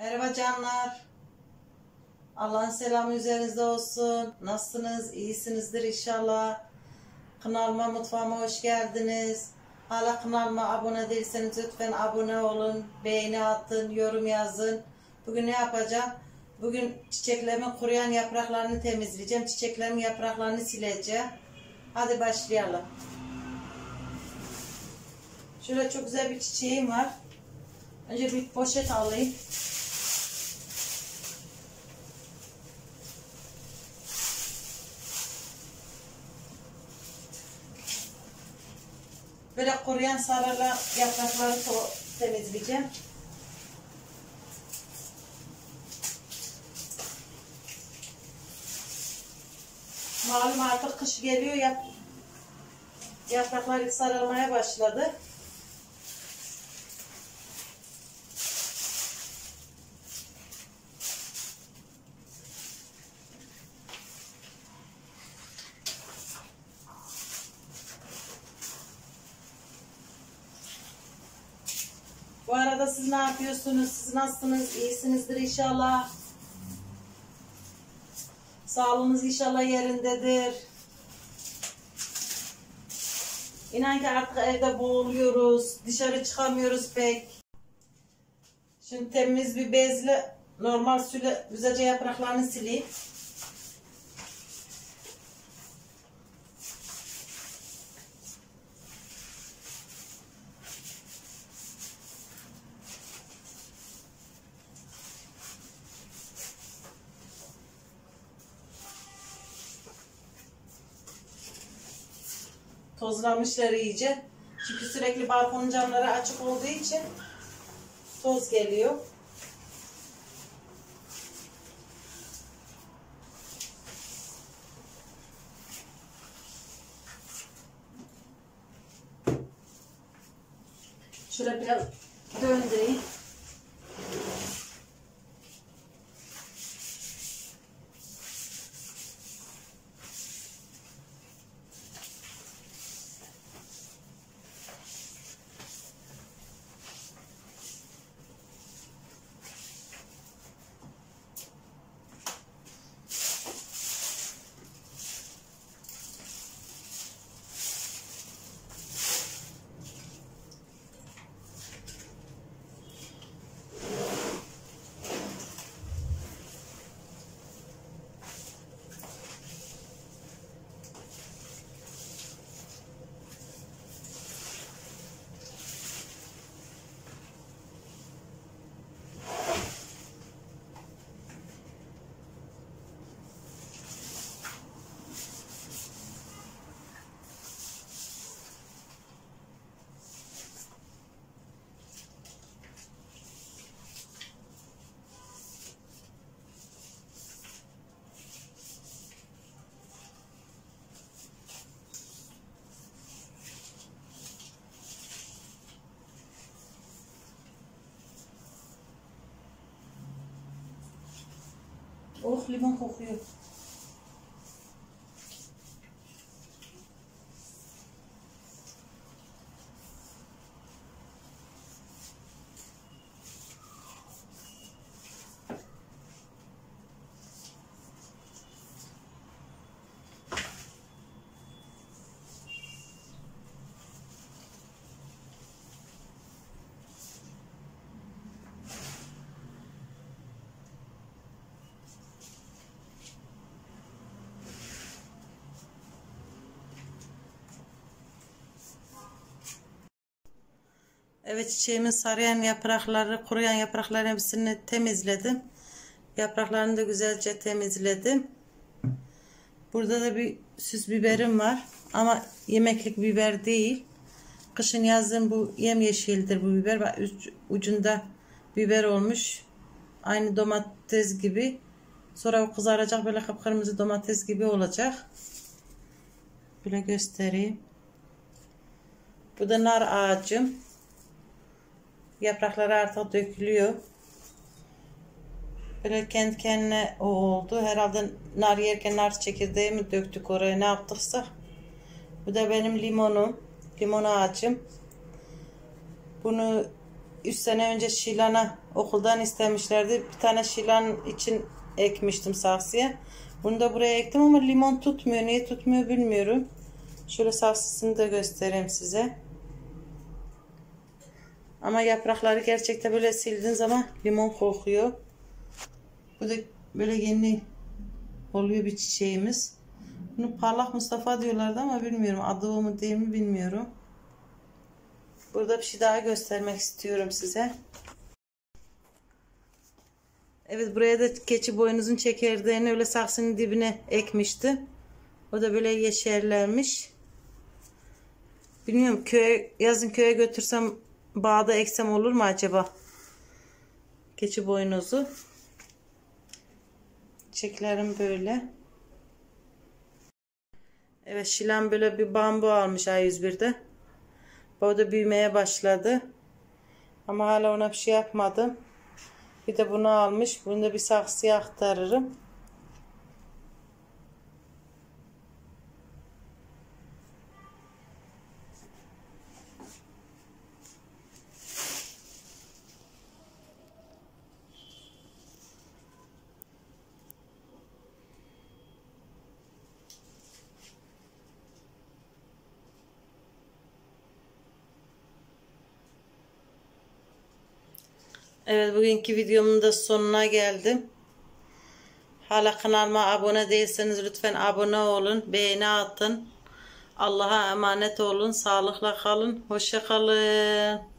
Merhaba canlar. Allah'ın selamı üzerinizde olsun. Nasılsınız? İyisinizdir inşallah. Kanalıma, mutfağıma hoş geldiniz. Hala kanalıma abone değilseniz lütfen abone olun. Beğeni atın, yorum yazın. Bugün ne yapacağım? Bugün çiçeklerimin kuruyan yapraklarını temizleyeceğim. Çiçeklerimin yapraklarını sileceğim. Hadi başlayalım. Şöyle çok güzel bir çiçeğim var. Önce bir poşet alayım. Böyle kuruyan sarılı yaprakları temizleyeceğim. Malum artık kış geliyor, yapraklar sarılmaya başladı. Bu arada siz ne yapıyorsunuz? Siz nasılsınız? İyisinizdir inşallah. Sağlığınız inşallah yerindedir. İnan ki artık evde boğuluyoruz. Dışarı çıkamıyoruz pek. Şimdi temiz bir bezle normal suyla güzelce yapraklarını sileyim. Tozlamışlar iyice. Çünkü sürekli balkonun camları açık olduğu için toz geliyor. Şöyle biraz döndüreyim. Oh, limon kokuyor. Evet, çiçeğimin sarıyan yaprakları, kuruyan yaprakların hepsini temizledim. Yapraklarını da güzelce temizledim. Burada da bir süs biberim var. Ama yemeklik biber değil. Kışın yazın bu yemyeşildir bu biber. Bak, ucunda biber olmuş. Aynı domates gibi. Sonra o kızaracak, böyle kıpkırmızı domates gibi olacak. Böyle göstereyim. Bu da nar ağacım. Yaprakları artık dökülüyor. Böyle kendi kendine o oldu. Herhalde nar yerken nar çekirdeği mi döktük oraya, ne yaptıksa. Bu da benim limonum. Limon ağacım. Bunu 3 sene önce Şilan'a okuldan istemişlerdi. Bir tane Şilan için ekmiştim saksıya. Bunu da buraya ektim ama limon tutmuyor. Niye tutmuyor bilmiyorum. Şöyle saksısını da göstereyim size. Ama yaprakları gerçekten böyle sildiğin zaman limon kokuyor. Bu da böyle yeni oluyor bir çiçeğimiz. Bunu parlak Mustafa diyorlardı ama bilmiyorum. Adı o mu değil mi bilmiyorum. Burada bir şey daha göstermek istiyorum size. Evet, buraya da keçi boynuzun çekirdeğini öyle saksının dibine ekmişti. O da böyle yeşerlermiş. Bilmiyorum, yazın köye götürsem bağda eksem olur mu acaba? Keçi boynuzu. Çiçeklerim böyle. Evet, Şilan böyle bir bambu almış A101'de. Bu da büyümeye başladı. Ama hala ona bir şey yapmadım. Bir de bunu almış. Bunu da bir saksıya aktarırım. Evet, bugünkü videomun da sonuna geldim. Hala kanalıma abone değilseniz lütfen abone olun. Beğeni atın. Allah'a emanet olun. Sağlıkla kalın. Hoşça kalın.